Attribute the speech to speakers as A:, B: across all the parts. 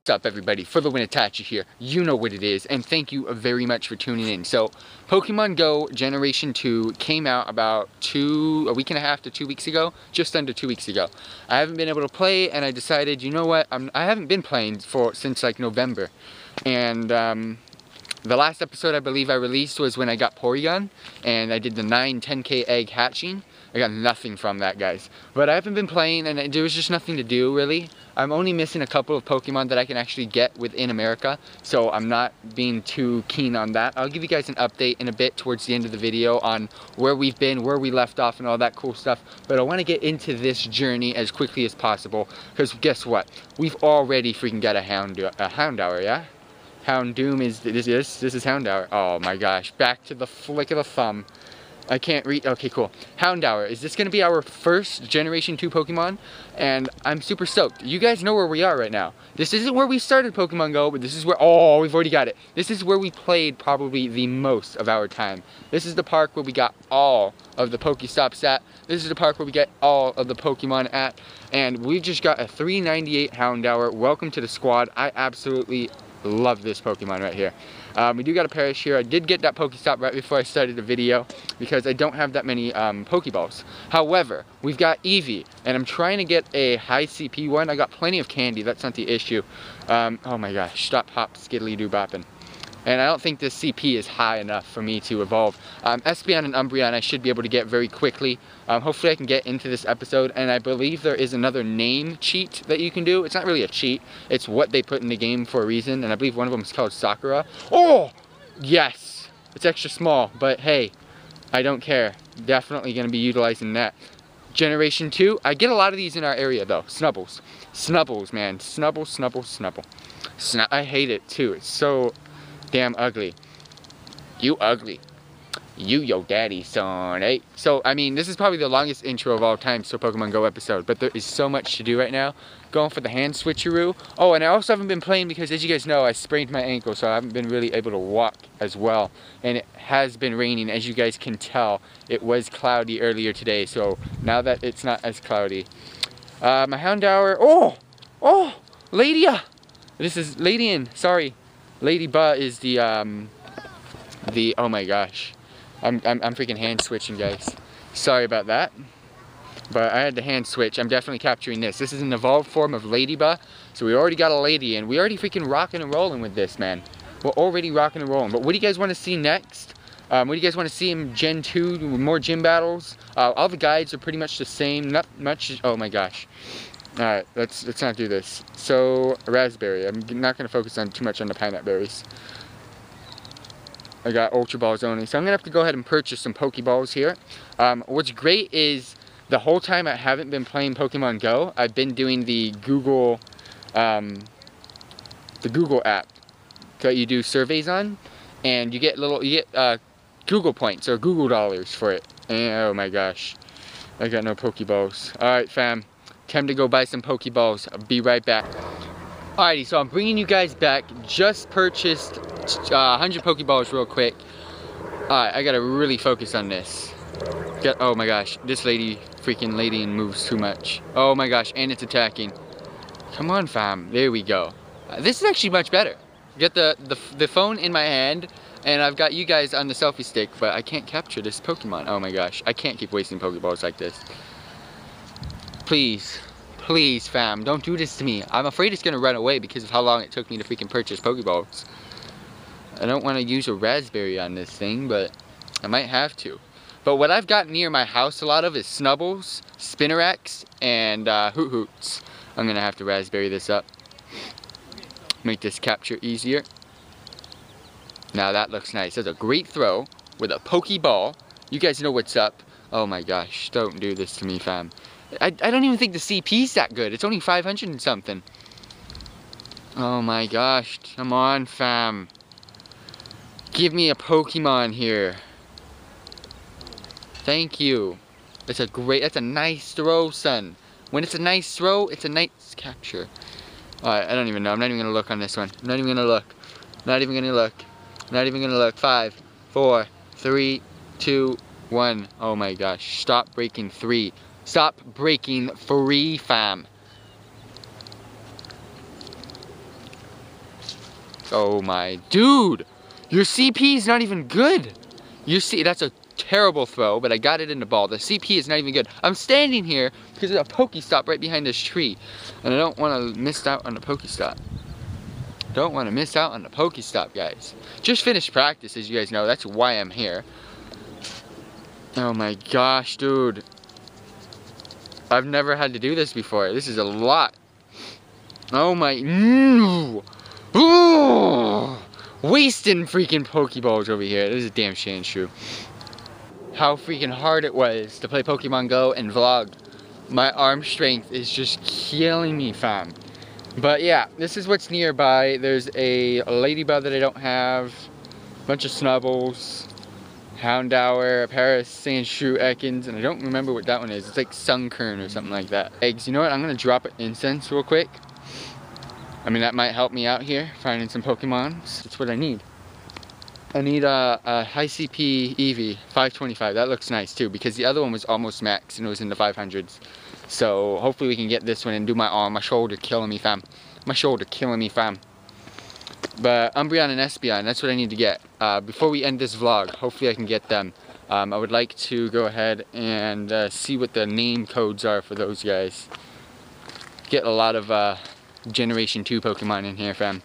A: What's up everybody, for the win Itachi here. You know what it is, and thank you very much for tuning in. So Pokemon Go Generation 2 came out about a week and a half to 2 weeks ago, just under 2 weeks ago. I haven't been able to play, and I decided, you know what, I haven't been playing since like November, and the last episode I believe I released was when I got Porygon, and I did the 10K egg hatching. I got nothing from that, guys. But I haven't been playing, and there was just nothing to do, really. I'm only missing a couple of Pokemon that I can actually get within America, so I'm not being too keen on that. I'll give you guys an update in a bit towards the end of the video on where we've been, where we left off, and all that cool stuff. But I want to get into this journey as quickly as possible, because guess what? We've already freaking got a Houndour, yeah? Houndoom is, this is Houndour. Oh my gosh, back to the flick of a thumb. I can't read. Okay, cool. Houndour. Is this going to be our first Generation 2 Pokemon? And I'm super stoked. You guys know where we are right now. This isn't where we started Pokemon Go, but this is where, oh, we've already got it. This is where we played probably the most of our time. This is the park where we got all of the Pokestops at. This is the park where we get all of the Pokemon at. And we just got a 398 Houndour. Welcome to the squad. I absolutely love this Pokemon right here. We do got a Perish here. I did get that Pokestop right before I started the video because I don't have that many Pokeballs. However, we've got Eevee, and I'm trying to get a high CP one. I got plenty of candy. That's not the issue. Oh my gosh, stop, hop, skiddly doo bopping. And I don't think this CP is high enough for me to evolve. Espeon and Umbreon I should be able to get very quickly. Hopefully I can get into this episode, and I believe there is another name cheat that you can do. It's not really a cheat, it's what they put in the game for a reason, and I believe one of them is called Sakura. Oh! Yes! It's extra small, but hey, I don't care. Definitely going to be utilizing that. Generation 2, I get a lot of these in our area though. Snubbles. Snubbles, man. Snubble, snubble, snubble. I hate it too. It's so damn ugly. You ugly. You your daddy, son, eh? So, I mean, this is probably the longest intro of all time to a Pokemon Go episode, but there is so much to do right now. Going for the hand switcheroo. Oh, and I also haven't been playing because, as you guys know, I sprained my ankle, so I haven't been really able to walk as well. And it has been raining, as you guys can tell. It was cloudy earlier today, so now that it's not as cloudy. My Houndour. Oh! Oh! Ladia! This is Ladian, sorry. Ladybug is the, oh my gosh. I'm freaking hand switching, guys. Sorry about that. But I had to hand switch. I'm definitely capturing this. This is an evolved form of Ladybug. So we already got a lady, and we already freaking rocking and rolling with this, man. We're already rocking and rolling. But what do you guys want to see next? What do you guys want to see in Gen 2? More gym battles? All the guides are pretty much the same. Not much. Oh my gosh. Alright, let's not do this. So, a raspberry. I'm not going to focus on too much on the pineapple berries. I got Ultra Balls only. So I'm going to have to go ahead and purchase some Pokeballs here. What's great is the whole time I haven't been playing Pokemon Go, I've been doing the Google app that you do surveys on. And you get Google points or Google dollars for it. And, oh my gosh. I got no Pokeballs. Alright, fam. Time to go buy some Pokeballs. I'll be right back. Alrighty, so I'm bringing you guys back. Just purchased 100 Pokeballs real quick. Alright, I gotta really focus on this. Oh my gosh, this freaking lady moves too much. Oh my gosh, and it's attacking. Come on, fam. There we go. This is actually much better. Get the phone in my hand, and I've got you guys on the selfie stick, but I can't capture this Pokemon. Oh my gosh, I can't keep wasting Pokeballs like this. Please, please, fam, don't do this to me. I'm afraid it's gonna run away because of how long it took me to freaking purchase Pokeballs. I don't want to use a raspberry on this thing, but I might have to. But what I've got near my house a lot of is Snubbles, Spinnerax, and Hoot Hoots. I'm gonna have to raspberry this up. Make this capture easier. Now that looks nice. That's a great throw with a Pokeball. You guys know what's up. Oh my gosh, don't do this to me, fam. I don't even think the CP's that good. It's only 500 and something. Oh my gosh. Come on, fam. Give me a Pokemon here. Thank you. That's a nice throw, son. When it's a nice throw, it's a nice capture. Alright, I don't even know. I'm not even going to look on this one. I'm not even going to look. Not even going to look. Not even going to look. 5, 4, 3, 2, 1. Oh my gosh. Stop breaking 3. Stop breaking free, fam. Oh my, dude! Your CP is not even good! You see, that's a terrible throw, but I got it in the ball. The CP is not even good. I'm standing here because there's a Pokestop right behind this tree. And I don't want to miss out on the Pokestop. Don't want to miss out on the Pokestop, guys. Just finished practice, as you guys know. That's why I'm here. Oh my gosh, dude. I've never had to do this before. This is a lot. Oh my... Ooh, wasting freaking Pokeballs over here. This is a damn shame, true. How freaking hard it was to play Pokemon Go and vlog. My arm strength is just killing me, fam. But yeah, this is what's nearby. There's a ladybug that I don't have, a bunch of snubbles, Houndour, a pair of Sandshrew Ekans, and I don't remember what that one is. It's like Sunkern or something like that. Eggs. You know what? I'm gonna drop an incense real quick. I mean, that might help me out here, finding some Pokemons. That's what I need. I need a high CP Eevee, 525. That looks nice too, because the other one was almost max and it was in the 500s. So hopefully we can get this one and do my arm. My shoulder killing me, fam. My shoulder killing me, fam. But Umbreon and Espeon, that's what I need to get. Before we end this vlog, hopefully I can get them. I would like to go ahead and see what the name codes are for those guys. Get a lot of Generation 2 Pokemon in here, fam.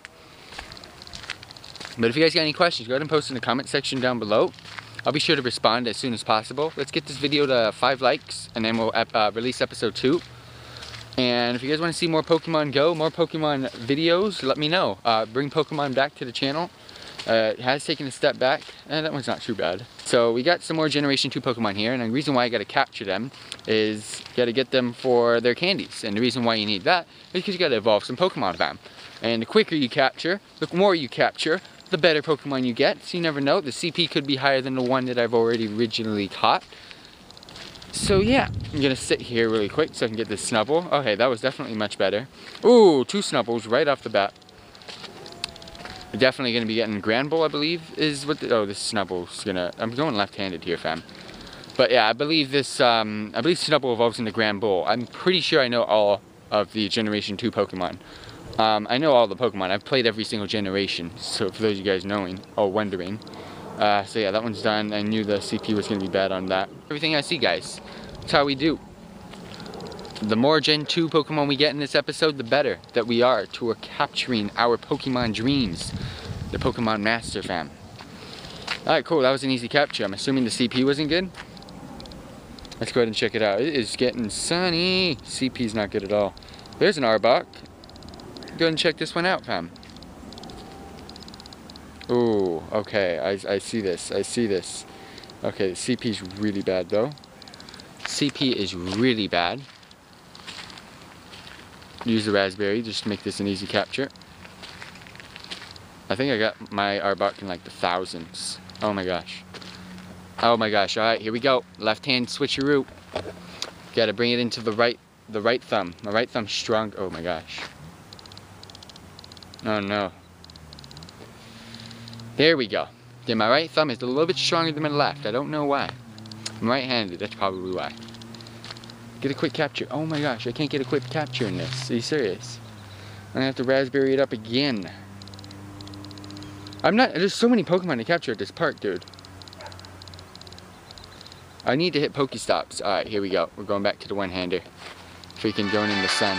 A: But if you guys got any questions, go ahead and post in the comment section down below. I'll be sure to respond as soon as possible. Let's get this video to 5 likes, and then we'll release episode 2. And if you guys want to see more Pokemon Go, more Pokemon videos, let me know. Bring Pokemon back to the channel. It has taken a step back, and that one's not too bad. So we got some more Generation 2 Pokemon here, and the reason why I got to capture them is you got to get them for their candies. And the reason why you need that is because you got to evolve some Pokemon, fam. And the quicker you capture, the more you capture, the better Pokemon you get. So you never know, the CP could be higher than the one that I've already originally caught. So yeah, I'm gonna sit here really quick so I can get this Snubble. Okay, that was definitely much better. Ooh, 2 Snubbles right off the bat. Definitely gonna be getting Granbull, I believe, is what the, oh, this Snubble's gonna, I'm going left-handed here, fam. But yeah, I believe this, I believe Snubble evolves into Granbull. I'm pretty sure I know all of the Generation 2 Pokemon. I know all the Pokemon. I've played every single generation, so for those of you guys knowing or wondering. So yeah, that one's done. I knew the CP was going to be bad on that. Everything I see, guys. That's how we do. The more Gen 2 Pokemon we get in this episode, the better that we are to capturing our Pokemon dreams. The Pokemon Master, fam. Alright, cool. That was an easy capture. I'm assuming the CP wasn't good. Let's go ahead and check it out. It is getting sunny. CP's not good at all. There's an Arbok. Go ahead and check this one out, fam. Ooh, okay, I see this, I see this. Okay, the CP's really bad though. CP is really bad. Use the Raspberry just to make this an easy capture. I think I got my Arbok in like the thousands. Oh my gosh. Oh my gosh, alright, here we go. Left hand switcheroo. Gotta bring it into the right thumb. My right thumb's strong. Oh my gosh. Oh no. There we go. Yeah, my right thumb is a little bit stronger than my left. I don't know why. I'm right-handed, that's probably why. Get a quick capture. Oh my gosh, I can't get a quick capture in this. Are you serious? I'm gonna have to Raspberry it up again. There's so many Pokemon to capture at this park, dude. I need to hit Pokestops. Alright, here we go. We're going back to the one-hander. Freaking going in the sun.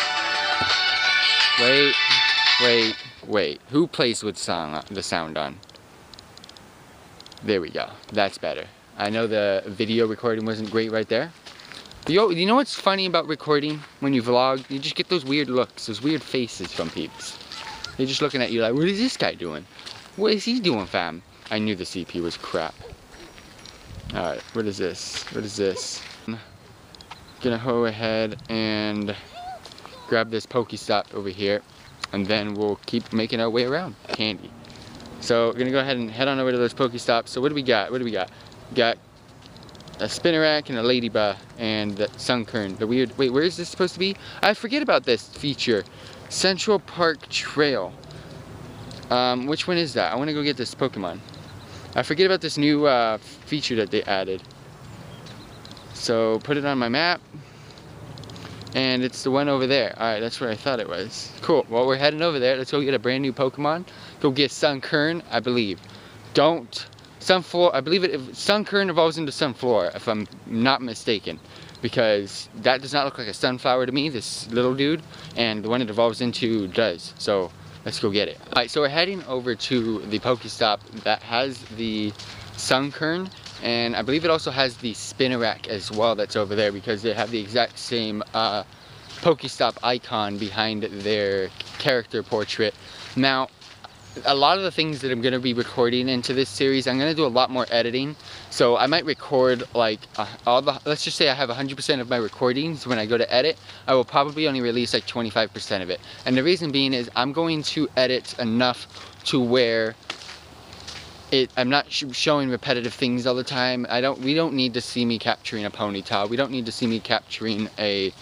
A: Wait. Who plays with the sound on? There we go. That's better. I know the video recording wasn't great right there. But you know what's funny about recording when you vlog? You just get those weird looks, those weird faces from peeps. They're just looking at you like, what is this guy doing? What is he doing, fam? I knew the CP was crap. Alright, what is this? What is this? I'm gonna go ahead and grab this Pokestop over here. And then we'll keep making our way around. Candy. So we're gonna go ahead and head on over to those Pokestops. So what do we got? What do we got? We got a Spinnerack and a Ladybug and the Sunkern. The weird, wait, where is this supposed to be? I forget about this feature. Central Park Trail. Which one is that? I wanna go get this Pokemon. I forget about this new feature that they added. So put it on my map. And it's the one over there. Alright, that's where I thought it was. Cool. Well, we're heading over there. Let's go get a brand new Pokemon. Go get Sunkern, I believe. Sunflora, I believe Sunkern evolves into Sunflora, if I'm not mistaken. Because that does not look like a sunflower to me, this little dude. And the one it evolves into does. So, let's go get it. Alright, so we're heading over to the Pokestop that has the Sunkern. And I believe it also has the Spinarak as well that's over there, because they have the exact same Pokestop icon behind their character portrait. Now, a lot of the things that I'm going to be recording into this series, I'm going to do a lot more editing. So I might record like let's just say I have 100% of my recordings. When I go to edit, I will probably only release like 25% of it. And the reason being is I'm going to edit enough to where I'm not showing repetitive things all the time. We don't need to see me capturing a Ponyta. We don't need to see me capturing a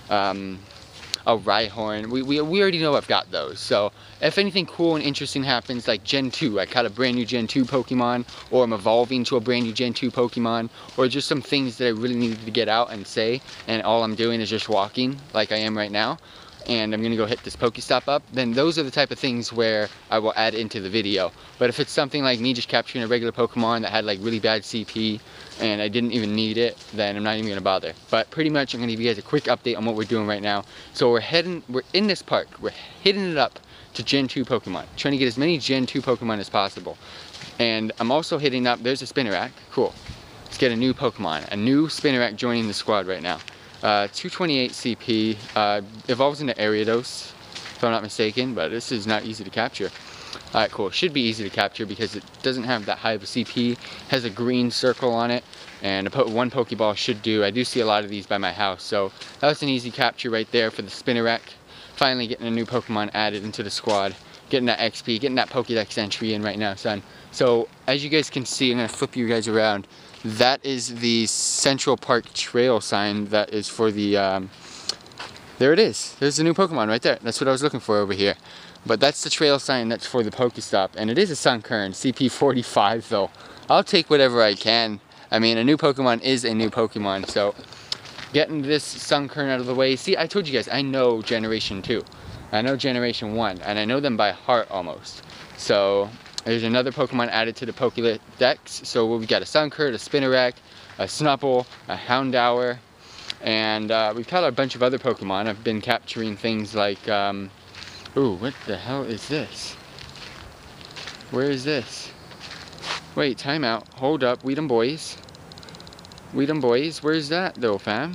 A: Rhyhorn. We already know I've got those. So if anything cool and interesting happens, like Gen 2, I caught a brand new Gen 2 Pokemon, or I'm evolving to a brand new Gen 2 Pokemon, or just some things that I really needed to get out and say, and all I'm doing is just walking like I am right now, and I'm gonna go hit this Pokestop up, then those are the type of things where I will add into the video. But if it's something like me just capturing a regular Pokemon that had like really bad CP and I didn't even need it, then I'm not even gonna bother. But pretty much I'm gonna give you guys a quick update on what we're doing right now. So we're in this park, we're hitting it up to Gen 2 Pokemon, trying to get as many Gen 2 Pokemon as possible. And I'm also hitting up, there's a Spinarak, cool. Let's get a new Pokemon, a new Spinarak joining the squad right now. 228 CP, evolves into Ariados, if I'm not mistaken, but this is not easy to capture. Alright, cool. Should be easy to capture because it doesn't have that high of a CP, has a green circle on it, and one Pokeball should do. I do see a lot of these by my house, so that was an easy capture right there for the Spinarak. Finally getting a new Pokemon added into the squad, getting that XP, getting that Pokédex entry in right now, son. So, as you guys can see, I'm going to flip you guys around. That is the Central Park Trail sign that is for the, there it is. There's a new Pokemon right there. That's what I was looking for over here. But that's the trail sign that's for the Pokestop. And it is a Sunkern, CP 45 though. I'll take whatever I can. I mean, a new Pokemon is a new Pokemon, so getting this Sunkern out of the way. See, I told you guys, I know Generation 2. I know Generation 1, and I know them by heart almost. So, there's another Pokemon added to the Pokédex. So we've got a Sunkern, a Spinarak, a Snubbull, a Houndour, and we've caught a bunch of other Pokemon. I've been capturing things like, ooh, what the hell is this? Where is this? Wait, time out. Hold up, Weed'em boys. Weed'em boys, where's that though, fam?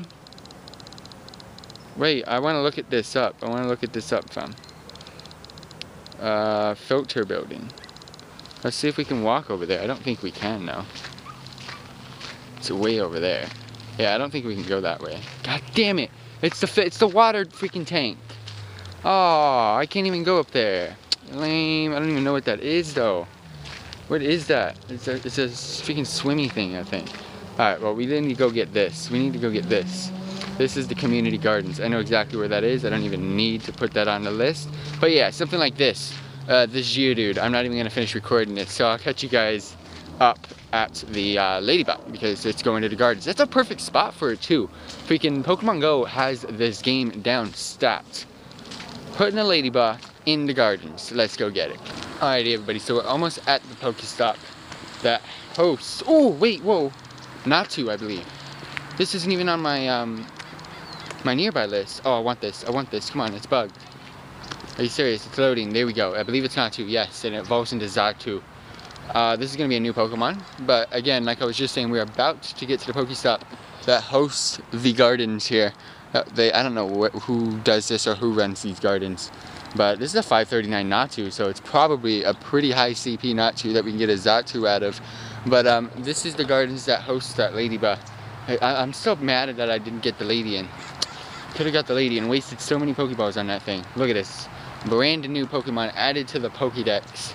A: Wait, I want to look at this up. Fam. Filter building. Let's see if we can walk over there. I don't think we can, though. It's way over there. Yeah, I don't think we can go that way. God damn it! It's the water freaking tank. Oh, I can't even go up there. Lame. I don't even know what that is, though. What is that? It's a freaking swimmy thing, I think. Alright, well, we need to go get this. We need to go get this. This is the community gardens. I know exactly where that is. I don't even need to put that on the list. But yeah, something like this. This Geodude. I'm not even going to finish recording it. So I'll catch you guys up at the Ladybug because it's going to the gardens. That's a perfect spot for it too. Freaking Pokemon Go has this game down stats. Putting a Ladybug in the gardens. Let's go get it. Alrighty everybody, so we're almost at the Pokestop that hosts. Oh wait, whoa. Natu, I believe. This isn't even on my my nearby list. Oh, I want this. Come on, it's bugged. Are you serious? It's loading. There we go. I believe it's Natu, yes, and it evolves into Xatu. This is going to be a new Pokemon, but again, like I was just saying, we're about to get to the Pokestop that hosts the gardens here. I don't know who does this or who runs these gardens, but this is a 539 Natu, so it's probably a pretty high CP Natu that we can get a Xatu out of. But this is the gardens that host that Ladybug. I'm still mad that I didn't get the lady in. Could have got the lady and wasted so many Pokeballs on that thing. Look at this. Brand new Pokemon added to the Pokédex.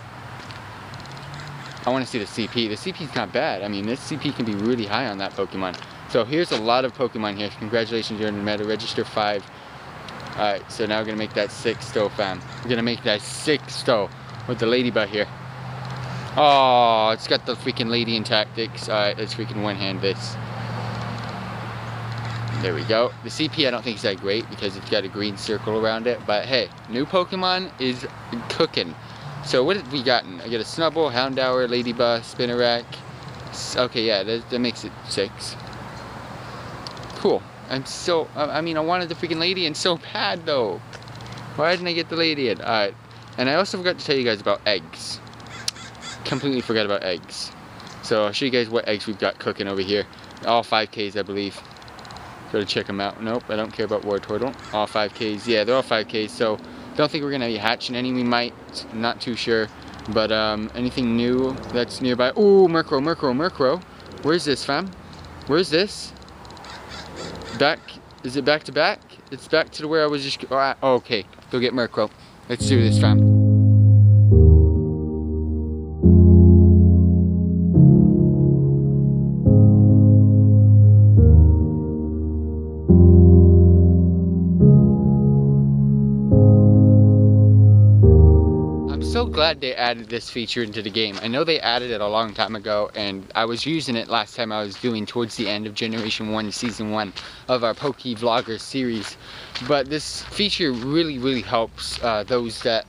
A: I want to see the CP. The CP's not bad. I mean, this CP can be really high on that Pokemon. So here's a lot of Pokemon here. Congratulations, you're in the meta. Register 5. Alright, so now we're going to make that 6 though, fam. We're going to make that 6 though with the Ladybug here. Oh, it's got the freaking lady in tactics. Alright, let's freaking one-hand this. There we go. The CP I don't think is that great because it's got a green circle around it, but hey, new Pokemon is cooking. So what have we gotten? I got a Snubbull, Houndour, Ladybug, Spinarak. Okay, yeah, that makes it 6. Cool. I mean, I wanted the freaking Ladian so bad though. Why didn't I get the Ladian? Alright. And I also forgot to tell you guys about eggs. Completely forgot about eggs. So I'll show you guys what eggs we've got cooking over here. All 5Ks, I believe. Go to check them out. Nope, I don't care about Wartortle. All 5Ks. Yeah, they're all 5Ks. So don't think we're going to be hatching any. We might. Not too sure. But anything new that's nearby. Ooh, Murkrow. Where's this, fam? Where's this? Back. Is it back to back? It's back to where I was just. Oh, okay. Go get Murkrow. Let's do this, fam. So glad they added this feature into the game. I know they added it a long time ago, and I was using it last time I was doing towards the end of Generation 1, Season 1 of our Poke Vlogger series. But this feature really helps those type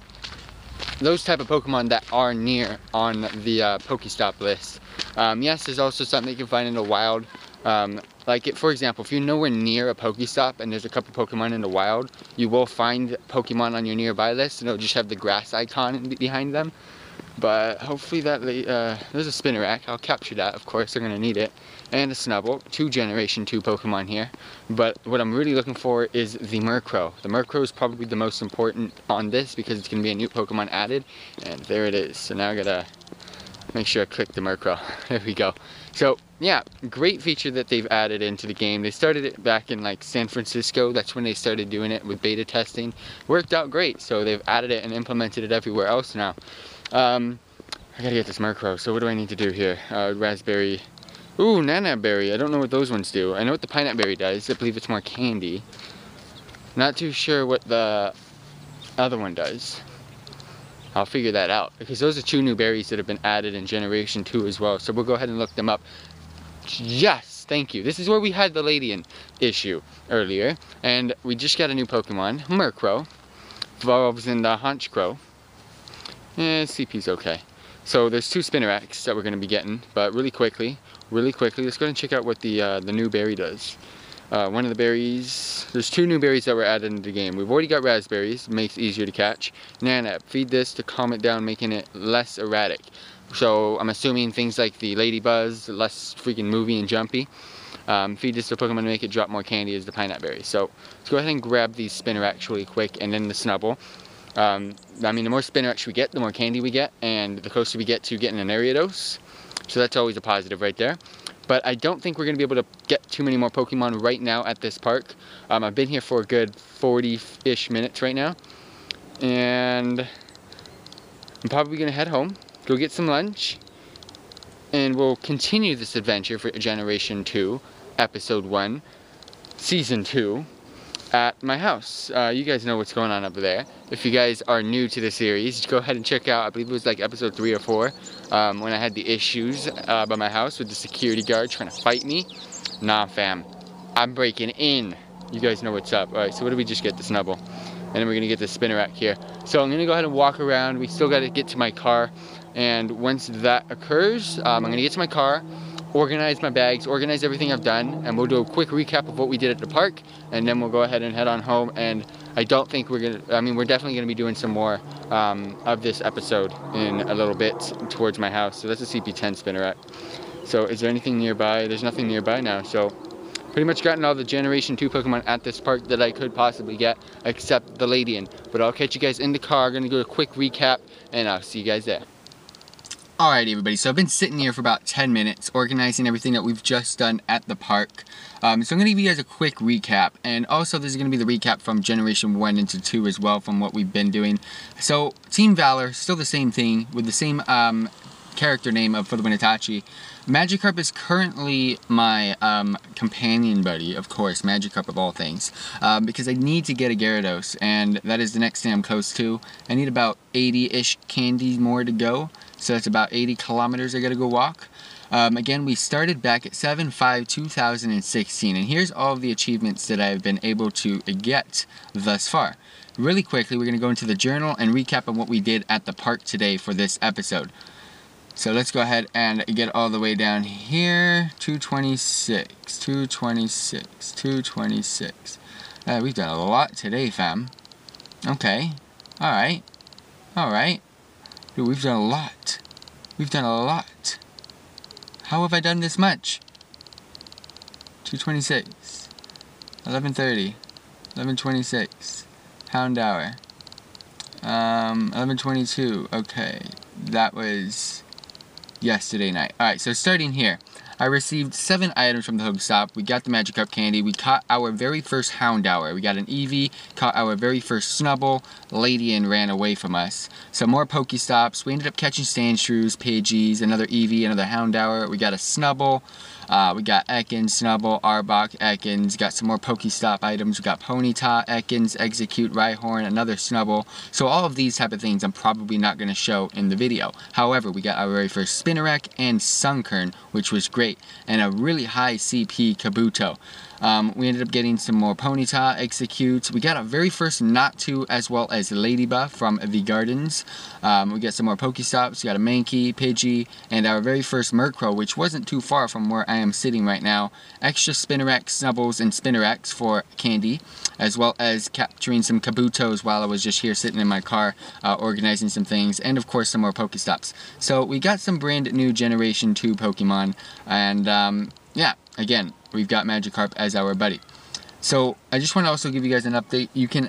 A: of Pokemon that are near on the Pokestop list. Yes, there's also something you can find in the wild. For example, if you're nowhere near a Pokestop and there's a couple Pokemon in the wild, you will find Pokemon on your nearby list, and it'll just have the grass icon behind them. But hopefully there's a Spinarak. I'll capture that, of course, they're going to need it. And a Snubbull, 2 Generation 2 Pokemon here. But what I'm really looking for is the Murkrow. The Murkrow is probably the most important on this because it's going to be a new Pokemon added. And there it is. So now I got to make sure I click the Murkrow. There we go. So yeah, great feature that they've added into the game. They started it back in like San Francisco. That's when they started doing it with beta testing. Worked out great. So they've added it and implemented it everywhere else now. I gotta get this Murkrow. So what do I need to do here? Raspberry. Ooh, Nana Berry. I don't know what those ones do. I know what the Pineapple Berry does. I believe it's more candy. Not too sure what the other one does. I'll figure that out, because those are 2 new berries that have been added in Generation 2 as well. So we'll go ahead and look them up. Yes, thank you. This is where we had the Ladian issue earlier. And we just got a new Pokemon, Murkrow. Evolves in the Honchkrow. CP's okay. So there's 2 Spinaraks that we're going to be getting. But really quickly, let's go ahead and check out what the new berry does. One of the berries, there's 2 new berries that were added into the game. We've already got raspberries, makes it easier to catch. Nanap, feed this to calm it down, making it less erratic. So I'm assuming things like the Ladybuzz, less freaking moving and jumpy. Feed this to Pokemon to make it drop more candy as the Pineapple Berry. So let's go ahead and grab these Spinaraks really quick, and then the Snubbull. I mean, the more Spinaraks we get, the more candy we get, and the closer we get to getting an Ariados. So that's always a positive right there. But I don't think we're going to be able to get too many more Pokemon right now at this park. I've been here for a good 40-ish minutes right now. And I'm probably going to head home, go get some lunch, and we'll continue this adventure for Generation 2, Episode 1, Season 2, at my house. You guys know what's going on up there. If you guys are new to the series, go ahead and check out, I believe it was like episode 3 or 4, when I had the issues by my house with the security guard trying to fight me. Nah, fam, I'm breaking in. You guys know what's up. Alright, so what did we just get? The Snubbull. And then we're going to get the Spinarak here. So I'm going to go ahead and walk around. We still got to get to my car. And once that occurs, I'm going to get to my car, organize my bags, organize everything I've done, and we'll do a quick recap of what we did at the park, and then we'll go ahead and head on home. And I don't think we're definitely gonna be doing some more of this episode in a little bit towards my house. So that's a CP10 Spinarak. So is there anything nearby? There's nothing nearby now. So pretty much gotten all the Generation 2 Pokemon at this park that I could possibly get, except the Ladian. But I'll catch you guys in the car. Gonna do a quick recap, and I'll see you guys there. Alright everybody, so I've been sitting here for about 10 minutes organizing everything that we've just done at the park. So I'm going to give you guys a quick recap, and also this is going to be the recap from Generation 1 into 2 as well from what we've been doing. So Team Valor, still the same thing with the same character name of Itachi. Magikarp is currently my companion buddy, of course, Magikarp of all things, because I need to get a Gyarados, and that is the next thing I'm close to. I need about 80-ish candies more to go. So that's about 80 kilometers I gotta go walk. Again, we started back at 7/5/2016, and here's all of the achievements that I've been able to get thus far. Really quickly, we're going to go into the journal and recap on what we did at the park today for this episode. So let's go ahead and get all the way down here. 226, 226, 226. We've done a lot today, fam. Okay. Alright. Alright. Dude, we've done a lot. We've done a lot. How have I done this much? 226. 11:30. 11:26. Pound hour. 11:22. Okay. That was yesterday night. Alright, so starting here. I received 7 items from the Hook Stop. We got the Magikarp candy. We caught our very first Hound Hour. We got an Eevee, caught our very first Snubbull. Ladian ran away from us. Some more Pokestops. We ended up catching Sandshrews, Pidgeys, another Eevee, another Hound Hour. We got a Snubbull. We got Ekans, Snubbull, Arbok, Ekans. Got some more Pokestop items. We got Ponyta, Ekans, Execute, Rhyhorn, another Snubbull. So all of these type of things I'm probably not going to show in the video. However, we got our very first Spinarak and Sunkern, which was great. And a really high CP Kabuto. We ended up getting some more Ponyta, Execute. We got our very first Natu as well as Ladybug from the gardens. We got some more Pokestops. We got a Mankey, Pidgey, and our very first Murkrow, which wasn't too far from where I am sitting right now. Extra Spinarak, Snubballs, and Spinaraks for candy, as well as capturing some Kabutos while I was just here sitting in my car organizing some things, and of course some more Pokestops. So we got some brand new Generation 2 Pokemon, and yeah, again, we've got Magikarp as our buddy. So I just want to also give you guys an update. You can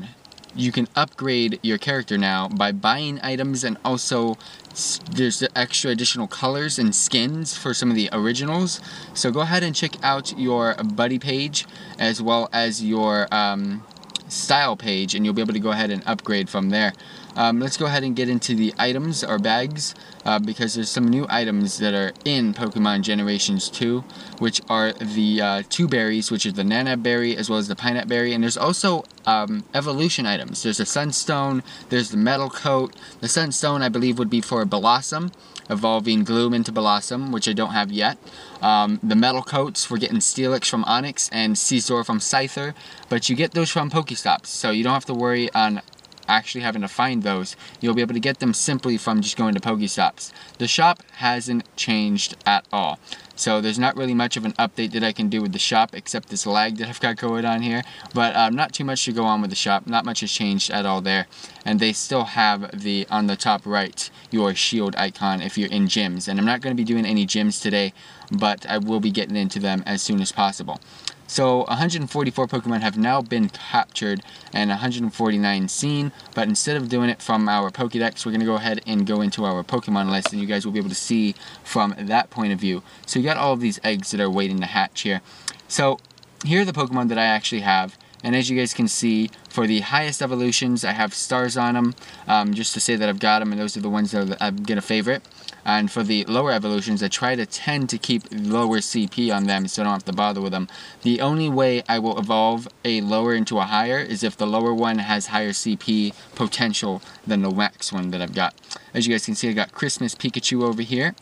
A: upgrade your character now by buying items, and also there's the extra additional colors and skins for some of the originals. So go ahead and check out your buddy page as well as your style page, and you'll be able to go ahead and upgrade from there. Let's go ahead and get into the items or bags, because there's some new items that are in Pokemon Generations 2, which are the 2 berries, which is the Nanab Berry as well as the Pineapple Berry, and there's also evolution items. There's a Sunstone, there's the Metal Coat. The Sunstone I believe would be for Blossom, evolving Gloom into Blossom, which I don't have yet. The Metal Coats, we're getting Steelix from Onix and Scizor from Scyther, but you get those from Pokestops, so you don't have to worry on actually having to find those. You'll be able to get them simply from just going to Pokestops. The shop hasn't changed at all, so there's not really much of an update that I can do with the shop except this lag that I've got going on here, but not too much to go on with the shop. Not much has changed at all there, and they still have the on the top right your shield icon if you're in gyms, and I'm not going to be doing any gyms today, but I will be getting into them as soon as possible. So 144 Pokemon have now been captured and 149 seen, but instead of doing it from our Pokedex, we're going to go ahead and go into our Pokemon list, and you guys will be able to see from that point of view. So you got all of these eggs that are waiting to hatch here. So here are the Pokemon that I actually have, and as you guys can see, for the highest evolutions, I have stars on them, just to say that I've got them, and those are the ones that I'm going to favorite. And for the lower evolutions, I try to tend to keep lower CP on them so I don't have to bother with them. The only way I will evolve a lower into a higher is if the lower one has higher CP potential than the max one that I've got. As you guys can see, I got Christmas Pikachu over here.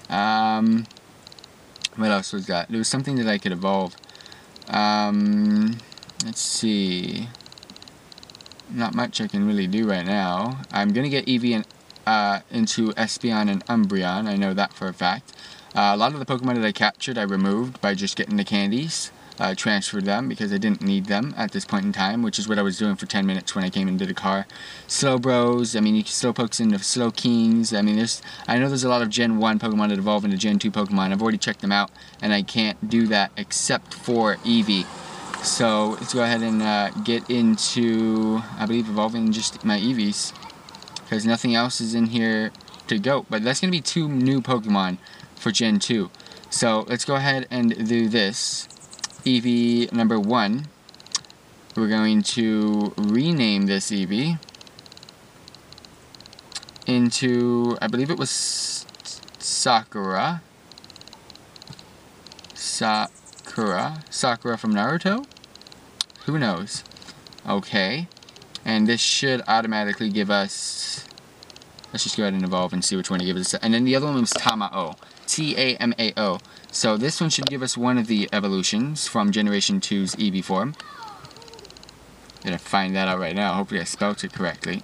A: What else was that? There was something that I could evolve. Let's see. Not much I can really do right now. I'm going to get Eevee and into Espeon and Umbreon. I know that for a fact. A lot of the Pokemon that I captured I removed by just getting the candies. Transferred them because I didn't need them at this point in time, which is what I was doing for 10 minutes when I came into the car. Slowbros, I mean, you can Slowpokes into Slowkings. I mean, I know there's a lot of Gen 1 Pokemon that evolve into Gen 2 Pokemon. I've already checked them out, and I can't do that except for Eevee. So let's go ahead and get into, I believe, evolving just my Eevees, because nothing else is in here to go. But that's going to be 2 new Pokemon for Gen 2. So let's go ahead and do this. Eevee number 1. We're going to rename this Eevee into, I believe it was Sakura. Sakura from Naruto? Who knows? Okay. And this should automatically give us Let's just go ahead and evolve and see which one to give us. And then the other one was Tamao. T-A-M-A-O. So this one should give us one of the evolutions from Generation 2's Eevee form. Gonna find that out right now. Hopefully I spelled it correctly.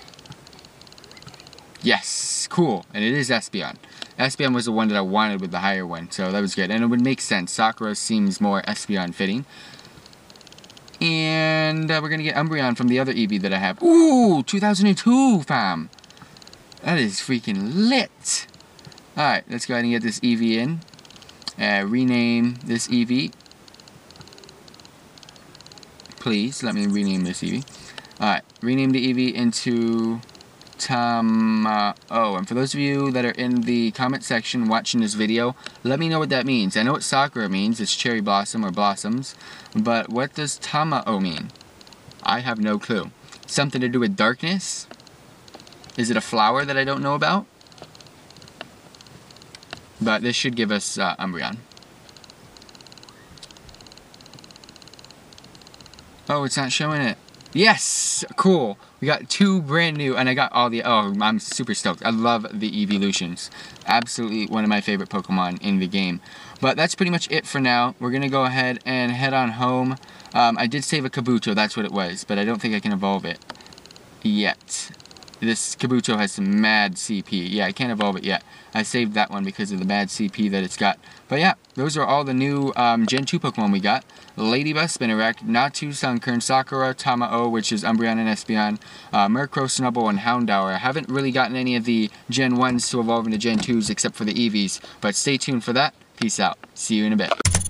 A: Yes, cool. And it is Espeon. Espeon was the one that I wanted with the higher one, so that was good. And it would make sense. Sakura seems more Espeon fitting. And we're gonna get Umbreon from the other Eevee that I have. Ooh, 2002, fam. That is freaking lit. Alright, let's go ahead and get this Eevee in. Rename this Eevee. Please, let me rename this Eevee. Alright, rename the Eevee into Tamao. And for those of you that are in the comment section watching this video, let me know what that means. I know what Sakura means, it's cherry blossom or blossoms, but what does Tamao mean? I have no clue. Something to do with darkness? Is it a flower that I don't know about? But this should give us Umbreon. Oh, it's not showing it. Yes! Cool. We got 2 brand new, and I got all the... Oh, I'm super stoked. I love the Evolutions. Absolutely one of my favorite Pokemon in the game. But that's pretty much it for now. We're going to go ahead and head on home. I did save a Kabuto, that's what it was, but I don't think I can evolve it yet. This Kabuto has some mad CP. Yeah, I can't evolve it yet. I saved that one because of the mad CP that it's got. But yeah, those are all the new Gen 2 Pokemon we got. Ladybug, Spinarak, Natu, Sunkern, Sakura, Tamao, which is Umbreon and Espeon, Murkrow, Snubbull, and Houndour. I haven't really gotten any of the Gen 1s to evolve into Gen 2s except for the Eevees. But stay tuned for that. Peace out. See you in a bit.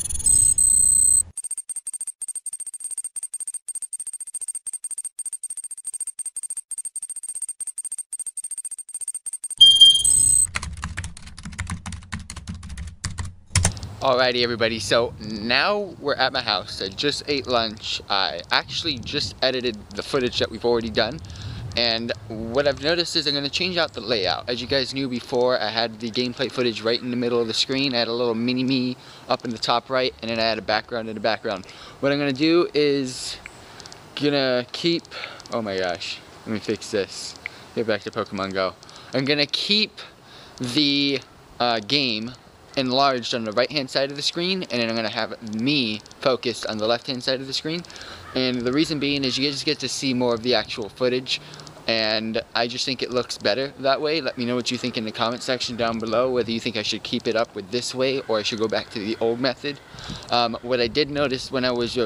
A: Alrighty everybody, so now we're at my house. I just ate lunch. I actually just edited the footage that we've already done. And what I've noticed is I'm going to change out the layout. As you guys knew before, I had the gameplay footage right in the middle of the screen. I had a little mini-me up in the top right, and then I had a background in the background. What I'm going to do is gonna keep... Oh my gosh, let me fix this. Get back to Pokemon Go. I'm going to keep the game enlarged on the right hand side of the screen, and then I'm going to have me focused on the left hand side of the screen. And the reason being is you just get to see more of the actual footage, and I just think it looks better that way. Let me know what you think in the comment section down below, whether you think I should keep it up with this way or I should go back to the old method. What I did notice when I was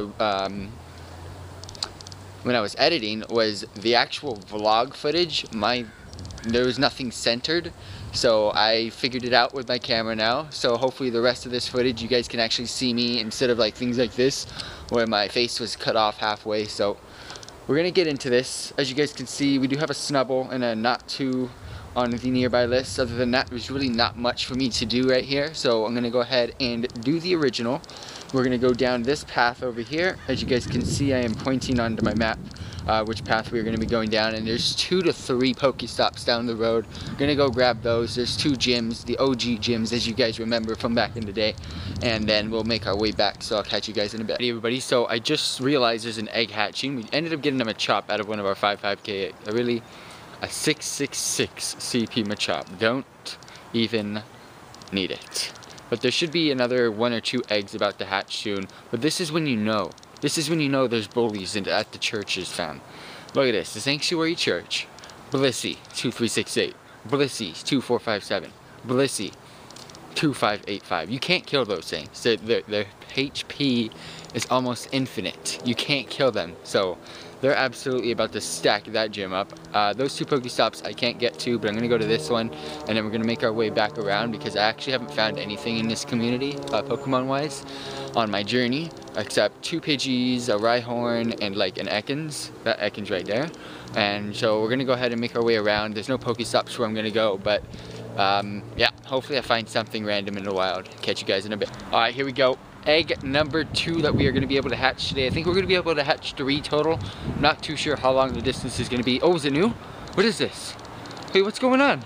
A: editing was the actual vlog footage, there was nothing centered. So I figured it out with my camera now, so hopefully the rest of this footage you guys can actually see me instead of like things like this where my face was cut off halfway. So we're gonna get into this. As you guys can see, we do have a Snubbull and a Natu on the nearby list. Other than that, there's really not much for me to do right here, so I'm gonna go ahead and do the original. We're gonna go down this path over here. As you guys can see, I am pointing onto my map which path we're going to be going down, and there's 2 to 3 Pokestops down the road. Gonna go grab those. There's 2 gyms, the OG gyms, as you guys remember from back in the day, and then we'll make our way back. So I'll catch you guys in a bit. Hey everybody, so I just realized there's an egg hatching. We ended up getting them a chop out of one of our 5-5K eggs. A 666 CP Machop. Don't even need it. But there should be another 1 or 2 eggs about to hatch soon. But this is when you know. This is when you know there's bullies at the churches, fam. Look at this. The Sanctuary Church. Blissey, 2368. Blissey, 2457. Blissey, 2585. You can't kill those things. Their HP is almost infinite. You can't kill them. So they're absolutely about to stack that gym up. Those 2 Pokestops I can't get to, but I'm going to go to this one, and then we're going to make our way back around because I actually haven't found anything in this community, Pokemon-wise, on my journey, except 2 Pidgeys, a Rhyhorn, and like an Ekans. That Ekans right there. And so we're going to go ahead and make our way around. There's no Pokestops where I'm going to go, but yeah, hopefully I find something random in the wild. Catch you guys in a bit. Alright, here we go. Egg number 2 that we are going to be able to hatch today. I think we're going to be able to hatch 3 total. I'm not too sure how long the distance is going to be. Oh, is it new? What is this? Wait, what's going on?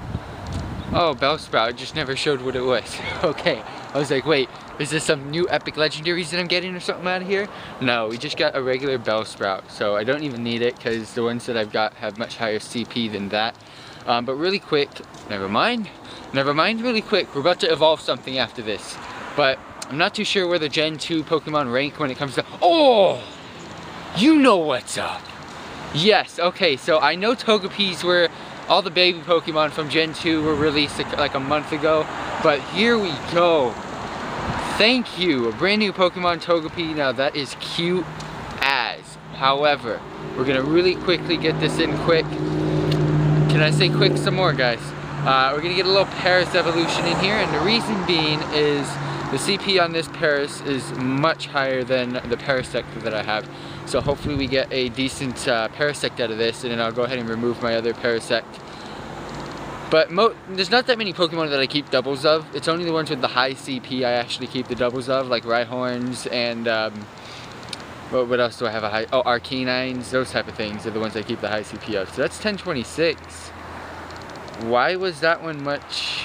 A: Oh, Bellsprout. It just never showed what it was. Okay. I was like, wait, is this some new epic legendaries that I'm getting or something out of here? No, we just got a regular Bellsprout. So I don't even need it because the ones that I've got have much higher CP than that. But really quick, never mind, really quick, we're about to evolve something after this. But I'm not too sure where the Gen 2 Pokemon rank when it comes to, oh! You know what's up! Yes, okay, so I know Togepi's were, all the baby Pokemon from Gen 2 were released like a month ago, but here we go. Thank you, a brand new Pokemon Togepi. Now that is cute as. However, we're gonna really quickly get this in quick. Can I say quick some more, guys? We're gonna get a little Paris evolution in here, and the reason being is the CP on this Paris is much higher than the Parasect that I have. So hopefully we get a decent Parasect out of this, and then I'll go ahead and remove my other Parasect. But there's not that many Pokemon that I keep doubles of. It's only the ones with the high CP I actually keep the doubles of, like Rhyhorns and what else do I have a high? Oh, Arcanines, those type of things are the ones I keep the high CP of. So that's 1026. Why was that one much?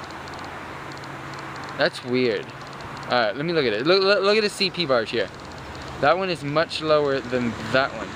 A: That's weird. Alright, let me look at it. Look at the CP bars here. That one is much lower than that one.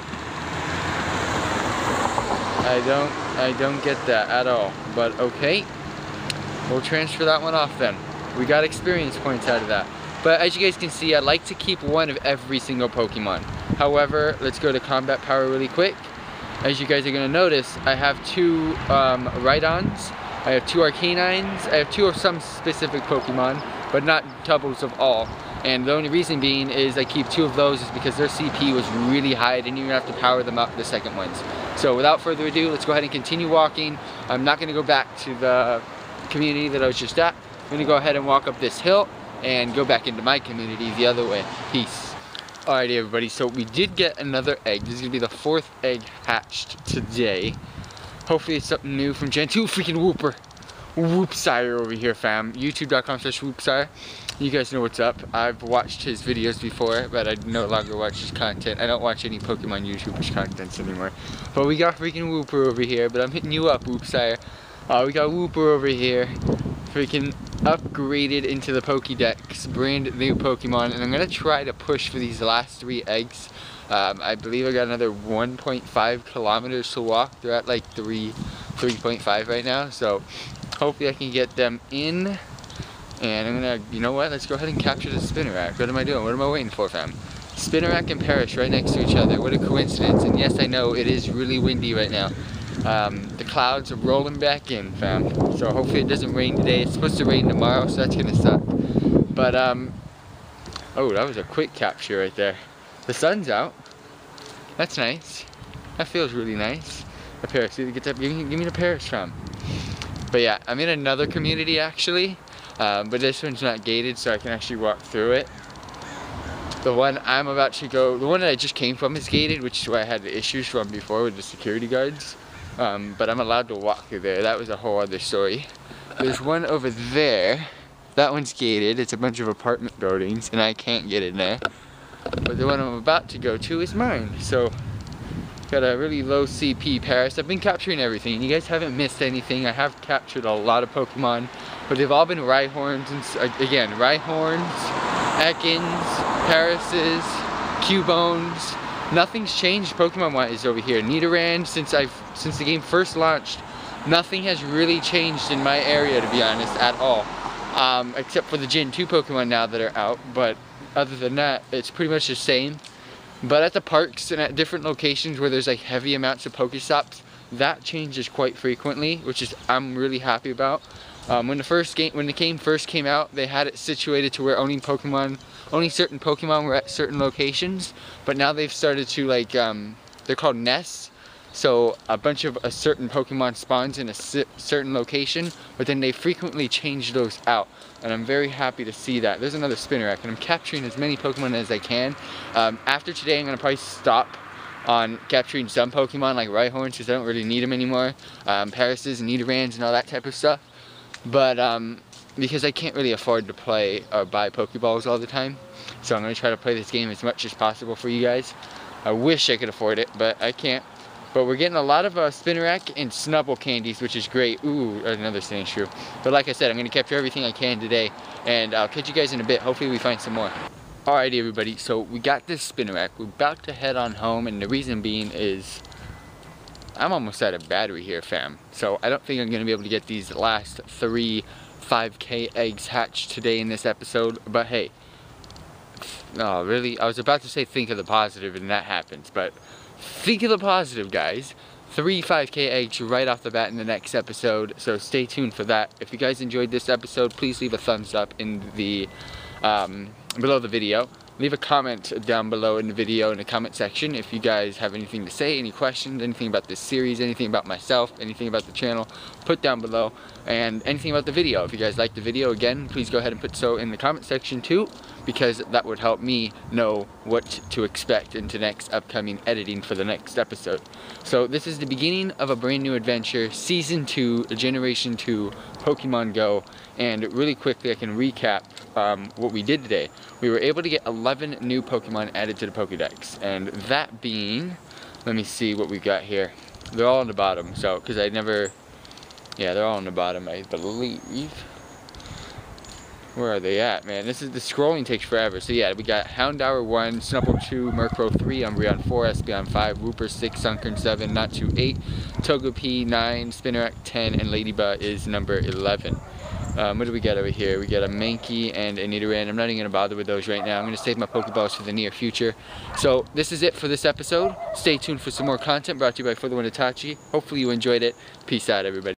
A: I don't get that at all. But okay. We'll transfer that one off then. We got experience points out of that. But as you guys can see, I like to keep one of every single Pokemon. However, let's go to combat power really quick. As you guys are going to notice, I have 2 Rhydons, I have 2 Arcanines, I have 2 of some specific Pokemon, but not doubles of all. And the only reason being is I keep 2 of those is because their CP was really high. I didn't even have to power them up, the second ones. So without further ado, let's go ahead and continue walking. I'm not going to go back to the community that I was just at. I'm going to go ahead and walk up this hill and go back into my community the other way. Peace. Alrighty everybody, so we did get another egg. This is going to be the 4th egg hatched today. Hopefully it's something new from Gen 2. Freaking Whooper. Whoopsire over here, fam. YouTube.com/Whoopsire. You guys know what's up. I've watched his videos before, but I no longer watch his content. I don't watch any Pokemon YouTubers contents anymore. But we got freaking Whooper over here, but I'm hitting you up, Whoopsire. We got Whooper over here. Freaking upgraded into the Pokédex, brand new Pokemon, and I'm gonna try to push for these last 3 eggs. I believe I got another 1.5 kilometers to walk. They're at like 3.5 right now, so hopefully I can get them in. And I'm gonna, you know what? Let's go ahead and capture the Spinnerack. What am I doing? What am I waiting for, fam? Spinnerack and Parrish right next to each other. What a coincidence! And yes, I know it is really windy right now. The clouds are rolling back in, fam. So hopefully it doesn't rain today. It's supposed to rain tomorrow, so that's gonna suck. But oh, that was a quick capture right there. The sun's out. That's nice. That feels really nice. A Paris, give me the Paris, fam. But yeah, I'm in another community actually, but this one's not gated, so I can actually walk through it. The one I'm about to go, the one that I just came from is gated, which is where I had the issues from before with the security guards. But I'm allowed to walk through there. That was a whole other story. There's one over there. That one's gated. It's a bunch of apartment buildings, and I can't get in there. But the one I'm about to go to is mine. So, got a really low CP Paris. I've been capturing everything. You guys haven't missed anything. I have captured a lot of Pokemon, but they've all been Rhyhorns, and again, Rhyhorns, Ekans, Parises, Cubones. Nothing's changed Pokemon-wise over here. Nidoran, since the game first launched, nothing has really changed in my area, to be honest, at all. Except for the Gen 2 Pokemon now that are out, but other than that, it's pretty much the same. But at the parks and at different locations where there's like heavy amounts of Pokestops, that changes quite frequently, which is I'm really happy about. When the game first came out, they had it situated to where only certain Pokemon were at certain locations, but now they've started to like, they're called nests. So a bunch of a certain Pokemon spawns in a certain location, but then they frequently change those out. And I'm very happy to see that. There's another Spinnerack, and I'm capturing as many Pokemon as I can. After today, I'm going to probably stop on capturing some Pokemon like Rhyhorns, because I don't really need them anymore. Parises and Nidorans and all that type of stuff. But because I can't really afford to play or buy Pokeballs all the time. So I'm going to try to play this game as much as possible for you guys. I wish I could afford it, but I can't. But we're getting a lot of Spinnerack and Snubble candies, which is great. Ooh, another Sandshrew. But like I said, I'm going to capture everything I can today, and I'll catch you guys in a bit. Hopefully we find some more. Alrighty everybody, so we got this Spinnerack. We're about to head on home, and the reason being is I'm almost out of battery here, fam. So I don't think I'm gonna be able to get these last 3 5K eggs hatched today in this episode, but hey. Oh, really? I was about to say think of the positive and that happens, but think of the positive, guys. 3 5K eggs right off the bat in the next episode, so stay tuned for that. If you guys enjoyed this episode, please leave a thumbs up in the below the video. Leave a comment down below in the video in the comment section if you guys have anything to say, any questions, anything about this series, anything about myself, anything about the channel, put down below, and anything about the video. If you guys like the video, again, please go ahead and put so in the comment section too, because that would help me know what to expect into next upcoming editing for the next episode. So this is the beginning of a brand new adventure, Season 2, Generation 2, Pokemon Go, and really quickly I can recap what we did today. We were able to get 11 new Pokemon added to the Pokedex, and that being, let me see what we got here. They're all on the bottom, so, because I never, yeah, they're all on the bottom, I believe. Where are they at, man? This is, the scrolling takes forever. So yeah, we got Houndour 1, Snubbull 2, Murkrow 3, Umbreon 4, Espeon 5, Wooper 6, Sunkern 7, Natsu 8, Togepi 9, Spinarak 10, and Ladybug is number 11. What do we got over here? We got a Mankey and a Nidoran. I'm not even going to bother with those right now. I'm going to save my Pokeballs for the near future. So this is it for this episode. Stay tuned for some more content brought to you by FTWitachi. Hopefully you enjoyed it. Peace out, everybody.